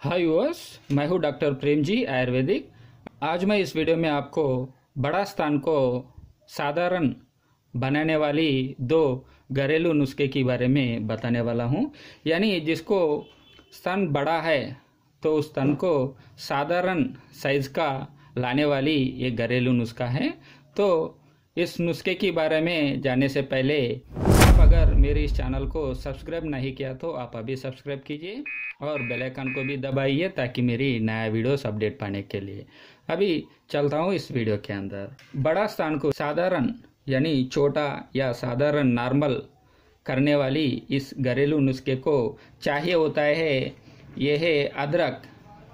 हाय viewers, मैं हूं doctor Prem ji Ayurvedic. आज मैं इस वीडियो में आपको बड़ा स्तन को साधारण बनाने वाली दो घरेलू नुस्खे के बारे में बताने वाला हूं। यानी जिसको स्तन बड़ा है तो उस स्तन को साधारण साइज का लाने वाली ये घरेलू नुस्खा है। तो इस नुस्खे के बारे में जानने से पहले आप अगर मेरे इस चैनल को सब्सक्राइब नहीं किया तो आप अभी सब्सक्राइब कीजिए और बेल आइकन को भी दबाइए ताकि मेरी नया वीडियोस अपडेट पाने के लिए। अभी चलता हूँ इस वीडियो के अंदर। बड़ा स्तन को साधारण यानी छोटा या साधारण नॉर्मल करने वाली इस घरेलू नुस्खे को चाहिए होता है ये है अदरक।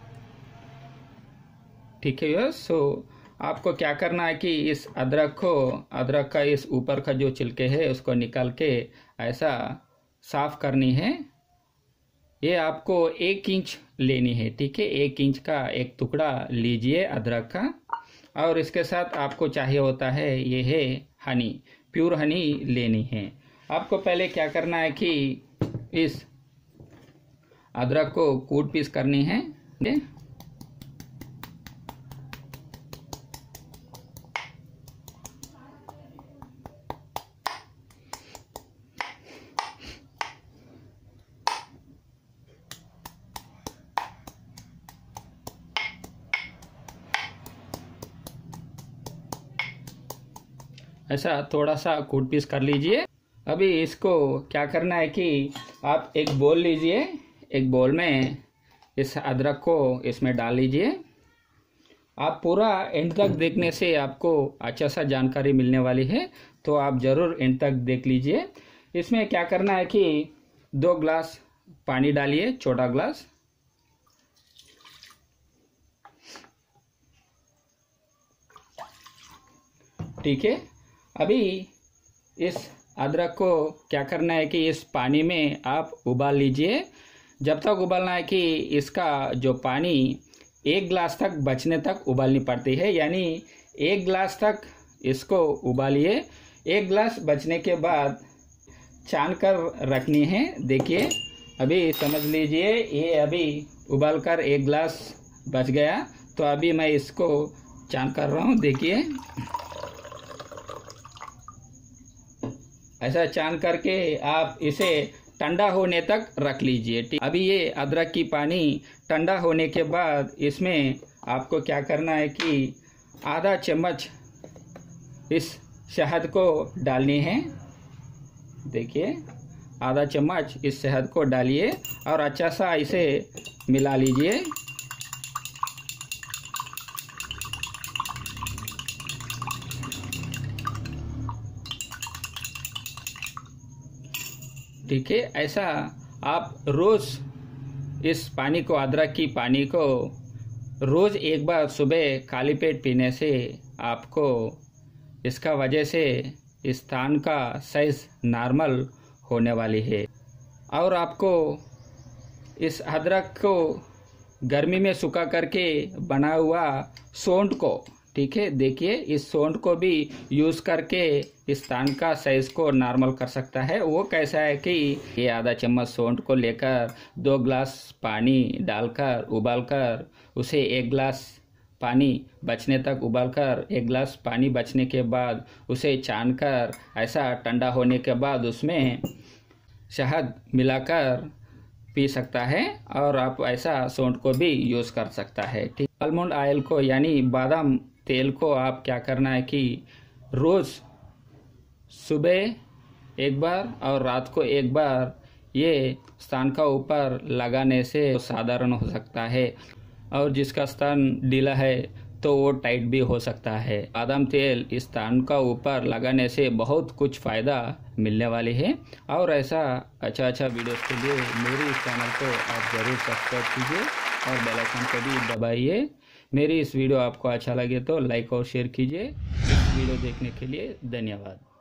ठीक है यस। सो आपको क्या करना है कि इस अदरक का इस ऊपर का जो छिलके है उसको निकाल के ऐसा साफ करनी है। ये आपको 1 इंच लेनी है। ठीक है, 1 इंच का एक टुकड़ा लीजिए अदरक का। और इसके साथ आपको चाहिए होता है ये है हनी, प्योर हनी लेनी है। आपको पहले क्या करना है कि इस अदरक को कूट पीस करनी है। ऐसा थोड़ा सा कूट पीस कर लीजिए। अभी इसको क्या करना है कि आप एक बोल लीजिए। एक बोल में इस अदरक को इसमें डाल लीजिए। आप पूरा एंड तक देखने से आपको अच्छा सा जानकारी मिलने वाली है, तो आप ज़रूर एंड तक देख लीजिए। इसमें क्या करना है कि 2 ग्लास पानी डालिए, छोटा ग्लास। ठीक है, अभी इस अदरक को क्या करना है कि इस पानी में आप उबाल लीजिए। जब तक उबालना है कि इसका जो पानी 1 गिलास तक बचने तक उबालनी पड़ती है। यानी 1 गिलास तक इसको उबालिए। 1 गिलास बचने के बाद छान कर रखनी है। देखिए अभी समझ लीजिए ये अभी उबाल कर 1 गिलास बच गया। तो अभी मैं इसको छान कर रहा हूँ। देखिए ऐसा छान करके आप इसे ठंडा होने तक रख लीजिए। ठीक, अभी ये अदरक की पानी ठंडा होने के बाद इसमें आपको क्या करना है कि आधा चम्मच इस शहद को डालनी है। देखिए आधा चम्मच इस शहद को डालिए और अच्छा सा इसे मिला लीजिए। ठीक है, ऐसा आप रोज़ इस पानी को, अदरक की पानी को रोज़ एक बार सुबह खाली पेट पीने से आपको इसका वजह से इस स्तन का साइज नॉर्मल होने वाली है। और आपको इस अदरक को गर्मी में सुखा करके बना हुआ सौंठ को, ठीक है, देखिए इस सौंठ को भी यूज़ करके इस स्तन का साइज को नॉर्मल कर सकता है। वो कैसा है कि ये आधा चम्मच सौंठ को लेकर 2 गिलास पानी डालकर उबालकर उसे 1 गिलास पानी बचने तक उबालकर 1 गिलास पानी बचने के बाद उसे छानकर ऐसा ठंडा होने के बाद उसमें शहद मिलाकर पी सकता है। और आप ऐसा सौंठ को भी यूज़ कर सकता है। ठीक, आलमंड ऑयल को यानी बादाम तेल को आप क्या करना है कि रोज़ सुबह एक बार और रात को एक बार ये स्तन का ऊपर लगाने से साधारण हो सकता है। और जिसका स्तन ढीला है तो वो टाइट भी हो सकता है। बादाम तेल इस स्तन का ऊपर लगाने से बहुत कुछ फ़ायदा मिलने वाली है। और ऐसा अच्छा वीडियोस के लिए मेरे इस चैनल को आप ज़रूर सब्सक्राइब कीजिए और बेल आइकन को भी दबाइए। मेरी इस वीडियो आपको अच्छा लगे तो लाइक और शेयर कीजिए। इस वीडियो देखने के लिए धन्यवाद।